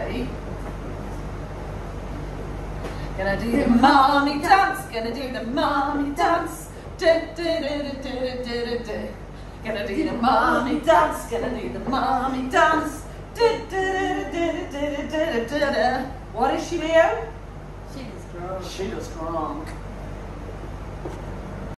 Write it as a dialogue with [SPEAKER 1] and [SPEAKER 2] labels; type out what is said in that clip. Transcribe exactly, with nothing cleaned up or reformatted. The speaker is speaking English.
[SPEAKER 1] Ready? Gonna do the mommy dance, gonna do the mommy dance. Du, du, du, du, du, du, du. Gonna do the mommy dance, gonna do the mommy dance. Du, du, du, du, du, du, du, du. What is she, Leo?
[SPEAKER 2] She was strong.
[SPEAKER 1] She was strong.